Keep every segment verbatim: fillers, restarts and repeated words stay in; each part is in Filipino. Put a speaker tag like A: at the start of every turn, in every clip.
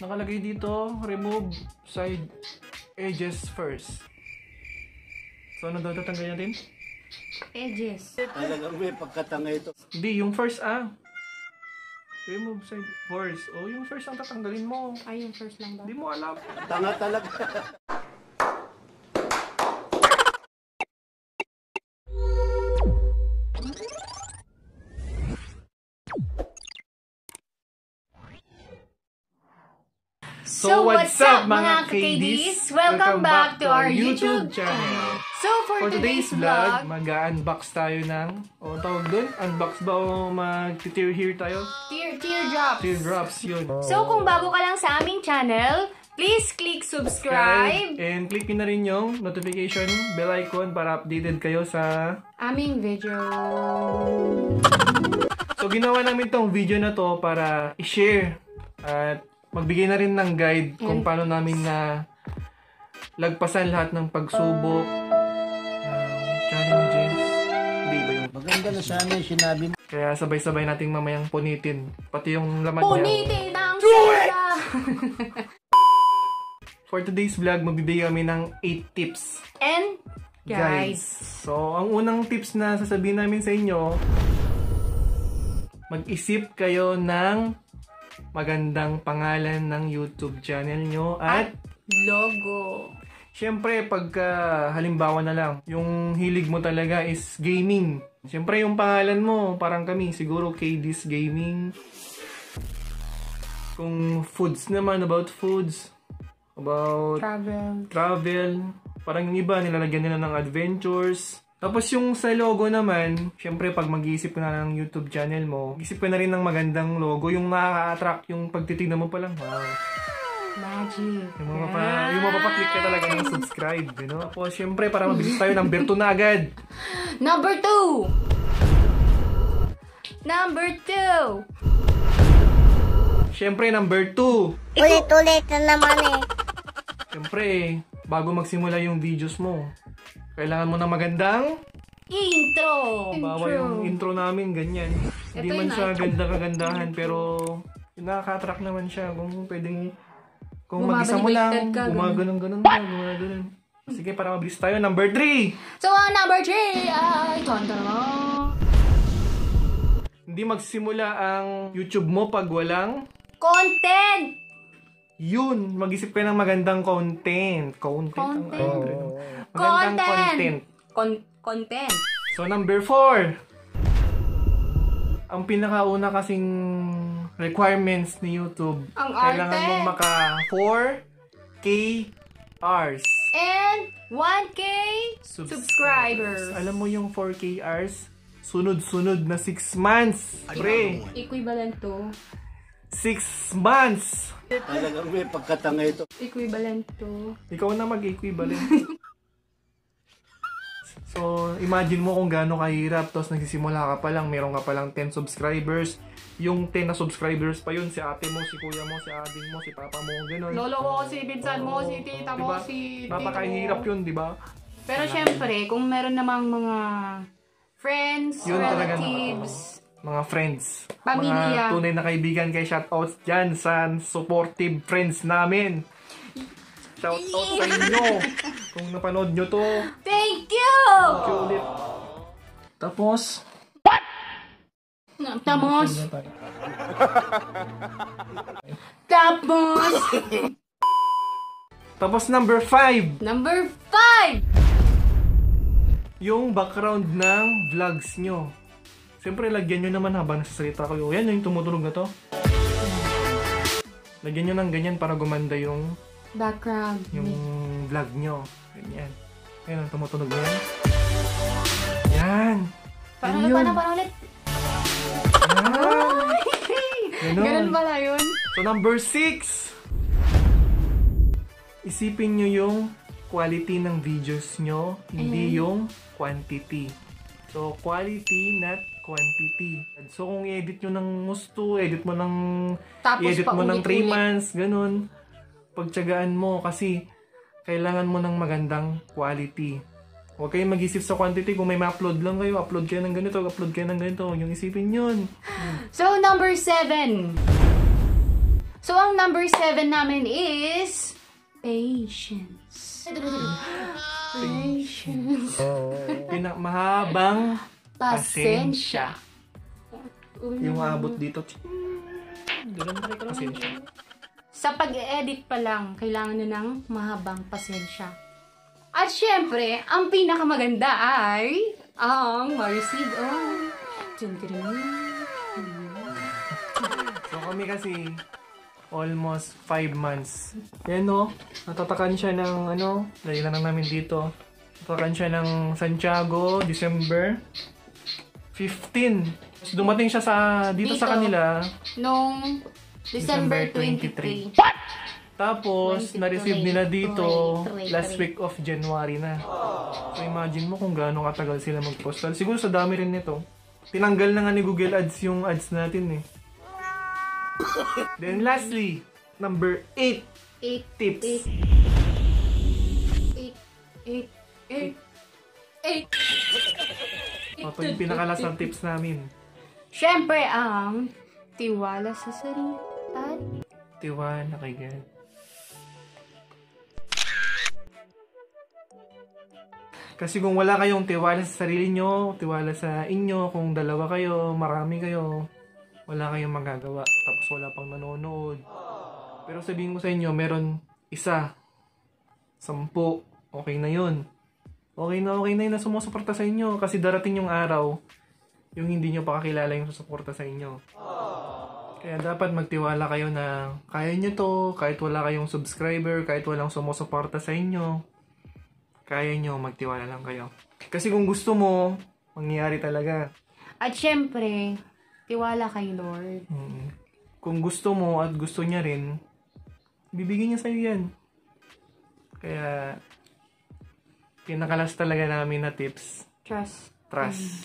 A: Nakalagay dito, remove side edges first. So, ano daw tatanggalin natin?
B: Edges.
C: Talagang may pagkatanga ito.
A: Hindi, yung first ah. Remove side first. Oh, yung first ang tatanggalin mo.
B: Ay, yung first lang ba?
A: Hindi mo alam.
C: Tanga talaga.
A: So, what's up mga K Ds? Welcome back to our YouTube channel.
B: So, for,
A: For today's vlog, mag-unbox tayo ng, o tawag dun? Unbox ba o mag-tear here tayo?
B: Tear, teardrops.
A: Teardrops yun.
B: So, kung bago ka lang sa aming channel, please click subscribe.
A: And click nyo na rin yung notification bell icon para updated kayo sa
B: Aming video.
A: So, ginawa namin tong video na to para i-share at magbigay na rin ng guide kung paano namin na lagpasan lahat ng pagsubok, uh, challenges. Hindi ba yun?
C: Maganda na sana yung sinabi mo.
A: Kaya sabay-sabay nating mamayang punitin. Pati yung laman niya.
B: Punitin ang sila!
A: For today's vlog, magbibigay kami ng eight tips.
B: And guys.
A: So, ang unang tips na sasabihin namin sa inyo, mag-isip kayo ng magandang pangalan ng YouTube channel nyo at,
B: At logo.
A: syempre pagka halimbawa na lang, yung hilig mo talaga is gaming. Syempre yung pangalan mo, parang kami, siguro K Ds Gaming. Kung foods naman, about foods, about
B: Travel.
A: travel, parang yung iba nilalagyan nila ng adventures. Tapos yung sa logo naman, syempre pag mag-iisip ka na ng YouTube channel mo, isip ka na rin ng magandang logo, yung nakaka-attract, yung pagtitignan mo pa lang, wow.
B: Magic.
A: Yung mapapa, yung mapapaklik ka talaga ng subscribe, you know? Tapos syempre para mabilis tayo, number two na agad.
B: Number two. Number two.
A: Syempre number two.
D: Ulit-ulit na naman eh.
A: Syempre, bago magsimula yung videos mo, kailangan mo ng magandang
B: Intro.
A: bawa yung intro namin, ganyan. Hindi
B: Ito
A: man
B: yun,
A: siya
B: ay.
A: ganda-kagandahan, pero nakaka-attract naman siya. Kung pwedeng, kung
B: Bumabalik
A: mag-isa mo lang,
B: ka, ganun.
A: gumaganon-ganon ka, gumaganon. Sige, para mabilis tayo. Number three!
B: So, ang number three ay tonto naman.
A: Hindi magsimula ang YouTube mo pag walang
B: Content.
A: yun. Mag-isip ka ng magandang content. Content. ang
B: Content.
A: ano, ano. Magandang content.
B: Con- content.
A: So, number four. Ang pinakauna kasing requirements ni YouTube,
B: Ang
A: kailangan
B: arte.
A: mong maka four K hours.
B: And one K
A: Subs-
B: subscribers.
A: Alam mo yung four K hours? Sunod-sunod na six months. Pre,
B: Equivalent to.
A: six months.
C: Talagang may pagkatanga ito.
B: Equivalent to.
A: Ikaw na mag-equivalent. So, imagine mo kung gaano kahirap. Tapos nagsisimula ka pa lang, meron ka pa lang ten subscribers. Yung ten na subscribers pa yun, si ate mo, si kuya mo, si ading mo, si papa mo, gano'n.
B: Lolo ko, si Binsan mo, si tita mo,
A: Diba?
B: si tito
A: Napakahirap
B: mo.
A: yun, di ba?
B: Pero syempre, kung meron namang mga friends,
A: Yun talaga
B: relatives,
A: Mga friends.
B: Pamilya.
A: Mga tunay na kaibigan kay shoutouts dyan sa supportive friends namin. Shoutout sa inyo. Kung napanood nyo to.
B: thank you!
A: Thank you ulit. Tapos,
B: Tapos, tapos,
A: tapos number five.
B: number five!
A: Yung background ng vlogs nyo. Siyempre, lagyan nyo naman habang nasasalita ko. Yan, yung tumutunog na to. Lagyan nyo ng ganyan para gumanda yung
B: Background.
A: yung vlog nyo. Ganyan. Ayan, tumutunog na yan. Yan.
B: Parang
A: Yan
B: ulit,
A: yun.
B: parang, parang ulit.
A: Yan. Ganun.
B: Ganun pala yun.
A: So, number six. Isipin nyo yung quality ng videos nyo, hindi yung quantity. So, quality, not quantity. So, kung i-edit nyo ng gusto, edit mo ng
B: Tapos
A: i-edit mo ng
B: paulit-ulit.
A: three months, ganun. Pagtsagaan mo kasi kailangan mo ng magandang quality. Huwag kayong mag-isip sa quantity. Kung may ma-upload lang kayo, upload kayo ng ganito, upload kayo ng ganito. Yung isipin yun.
B: So, number seven. So, ang number seven namin is patience. Patience.
A: Pina mahabang
B: Pasensya.
A: yung abot dito. Pasensya.
B: Sa pag-edit pa lang, kailangan nyo ng mahabang pasensya. At syempre, ang pinakamaganda ay ang ma-receive. Oh.
A: So kami kasi almost five months. Yan no, natatakan siya ng ano, dahil na lang namin dito. Natatakan siya ng Santiago, December fifteen. Dumating siya sa dito,
B: Dito.
A: sa kanila
B: Nung December twenty-three.
A: Tapos, na-receive nila dito
B: Tuloy, tuloy,
A: last
B: tuloy.
A: week of January na. So, imagine mo kung gaano katagal sila mag-postal. Siguro sa dami rin nito. Tinanggal na nga ni Google Ads yung ads natin eh. Then lastly, number eight.
B: Eight.
A: Tips.
B: Eight. Eight. Eight. Eight. Eight.
A: Ito yung pinakalas ng tips namin.
B: Syempre, ang tiwala sa sarili at
A: Tiwala kay God. Kasi kung wala kayong tiwala sa sarili nyo, tiwala sa inyo, kung dalawa kayo, marami kayo, wala kayong magagawa. Tapos wala pang nanonood. Pero sabihin ko sa inyo, meron isa, sampu, okay na yun. Okay na okay na yun na sumusuporta sa inyo. Kasi darating yung araw, yung hindi nyo pa kakilala yung susuporta sa inyo. Kaya dapat magtiwala kayo na kaya nyo to, kahit wala kayong subscriber, kahit walang sumusuporta sa inyo. Kaya nyo, magtiwala lang kayo. Kasi kung gusto mo, mangyayari talaga.
B: At syempre, tiwala kay Lord.
A: Mm. Kung gusto mo at gusto niya rin, bibigyan niya sa'yo yan. Kaya, pinakalas talaga namin na tips.
B: Trust.
A: Trust.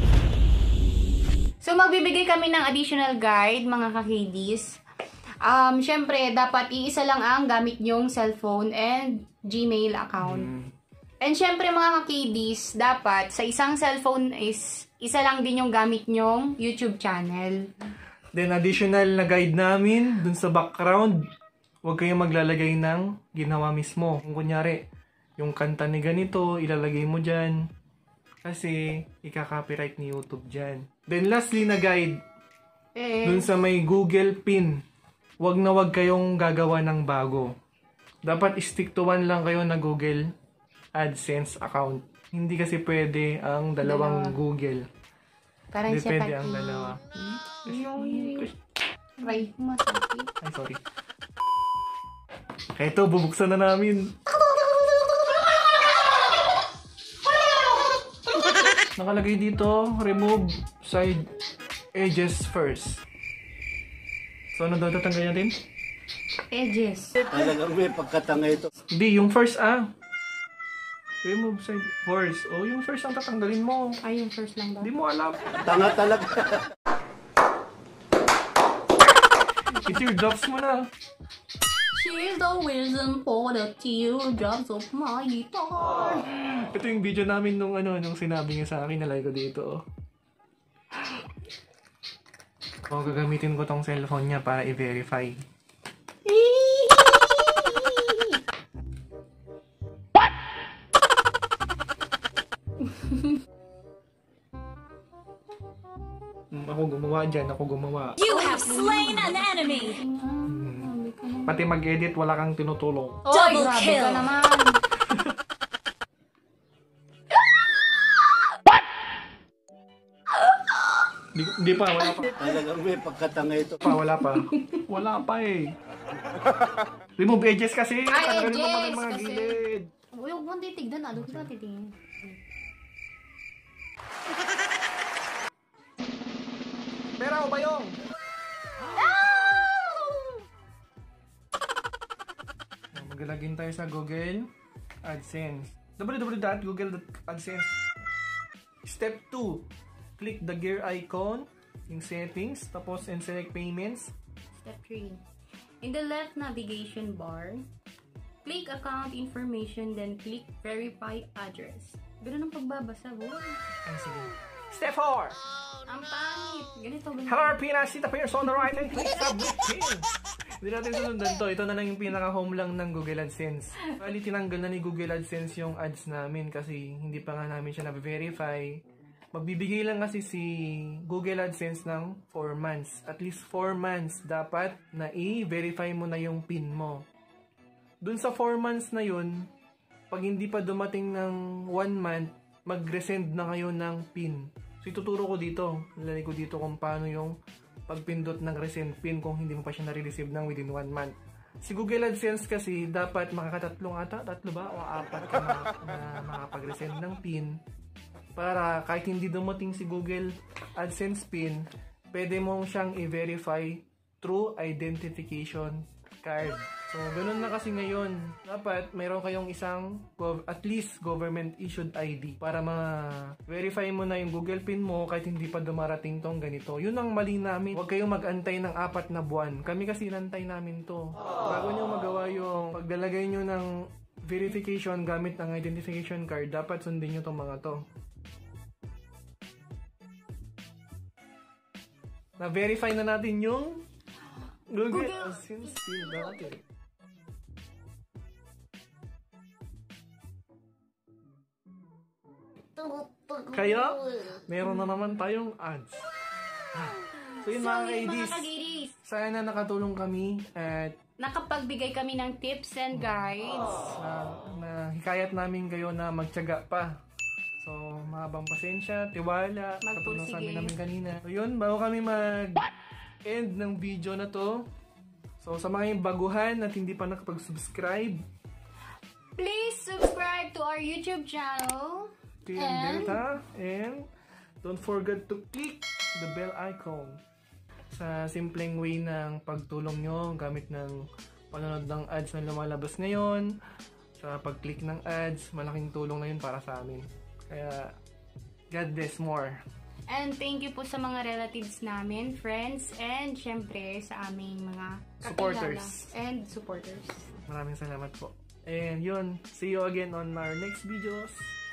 B: So, magbibigay kami ng additional guide, mga ka-K Ds. Um, syempre, dapat iisa lang ang gamit nyong cellphone and Gmail account.
A: Mm.
B: And syempre, mga ka-K Ds, dapat sa isang cellphone is isa lang din yung gamit nyong YouTube channel.
A: Then, additional na guide namin, dun sa background, huwag kayong maglalagay ng ginawa mismo. Kung kunyari, yung kanta ni ganito, ilalagay mo dyan. Kasi, ika-copyright ni YouTube dyan. Then, lastly na guide,
B: Eh,
A: dun sa may Google Pin, wag na wag kayong gagawa ng bago. Dapat stick to one lang kayo na Google AdSense account. Hindi kasi pwede ang dalawang
B: Dalawa.
A: Google.
B: parang siya
A: Depende
B: pati.
A: ang dalawa.
B: Try mo, sabi.
A: Ay, sorry. Kaya ito, bubuksan na namin. Nakalagay dito, remove side edges first. So, ano daw tatanggalin natin?
B: Edges.
C: Talagang may pagkatanga ito.
A: Hindi, yung first ah. Remove side first. Oh, yung first ang tatanggalin mo.
B: Ay, yung first lang daw.
A: Hindi mo alam.
C: Tanga talaga.
A: I-teardrops mo na.
B: She's the reason for the teardrops of my guitar.
A: Ito yung video namin nung ano, nung sinabi niya sa akin, nalagay ko dito. Oh, gagamitin ko tong cellphone niya para i-verify. Mm, ako gumawa dyan, ako gumawa.
E: You have slain an enemy.
A: Pati mag-edit, wala kang tinutulong.
B: Oy,
E: Double
B: grabe
E: kill.
B: ka naman.
A: Di, di pa, wala pa.
C: Talagang may pagkatanga ito.
A: pa. Wala pa. Wala pa eh. Remove edges kasi.
B: Ay,
A: Tanggalin mo mga
B: edges
A: mga
B: kasi.
A: gilid.
B: Uy, huwag mong titignan. Ano ka titignan?
A: Pera o bayong? Maglagin tayo sa Google AdSense. w w w dot google dot adsense. Step two. Click the gear icon in settings. Tapos and select payments.
B: Step three. In the left navigation bar, click account information, then click verify address. Ganun ang pagbabasa, boy.
A: Ay, sige. Step four.
B: Ang pangit. Ganito ba?
A: Hello, Pinas. See the pairs on the right and click submit pin. Hindi natin sundan to. Ito na lang yung pinaka-home lang ng Google AdSense. Bali, tinanggal na ni Google AdSense yung ads namin kasi hindi pa nga namin siya na-verify. Magbibigay lang kasi si Google AdSense ng four months. At least four months dapat na i-verify mo na yung PIN mo. Dun sa four months na yun, pag hindi pa dumating ng one month, mag-resend na kayo ng PIN. So, ituturo ko dito. Lalagay ko dito kung paano yung pagpindot ng resend PIN kung hindi mo pa siya na-receive ng within one month. Si Google AdSense kasi, dapat makakatatlong ata, tatlo ba o apat ka na, na makapag-resend ng PIN para kahit hindi dumating si Google AdSense PIN, pwede mong siyang i-verify through identification card. So, ganun na kasi ngayon. Dapat mayroon kayong isang at least government-issued I D para ma-verify mo na yung Google PIN mo kahit hindi pa dumarating tong ganito. Yun ang mali namin. Huwag kayong mag-antay ng apat na buwan. Kami kasi nantay namin to. Bago nyo magawa yung paglalagay nyo ng verification gamit ng identification card, dapat sundin nyo tong mga to. Na-verify na natin yung Google AdSense PIN natin. Kaya, meron na naman tayong ads. So yun
B: So,
A: mga
B: yun,
A: ka-idis,
B: mga kagidis,
A: sana nakatulong kami at
B: nakapagbigay kami ng tips and guides.
A: na, na hikayat namin kayo na magtiyaga pa. So, mahabang pasensya, tiwala, katulong sa amin
B: Magpursige.
A: namin kanina. So yun, bago kami mag-end ng video na to, so sa mga yung baguhan at hindi pa nakapag-subscribe,
B: Please subscribe to our YouTube channel.
A: kay
B: And-
A: Delta, and don't forget to click the bell icon. Sa simpleng way ng pagtulong nyo gamit ng panonood ng ads na lumalabas ngayon, sa pag-click ng ads, malaking tulong na yun para sa amin. Kaya, God bless more.
B: And thank you po sa mga relatives namin, friends, and syempre sa aming mga kakilala
A: Supporters.
B: and supporters.
A: Maraming salamat po. And yun, see you again on our next videos.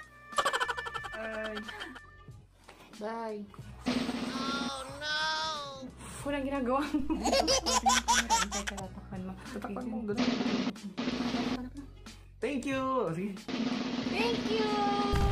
A: Bye!
B: Bye. Oh no! Walang ginagawa mo. Teka, tatakpan mo.
A: Tatakpan mo. Thank you! Sige.
B: Thank you!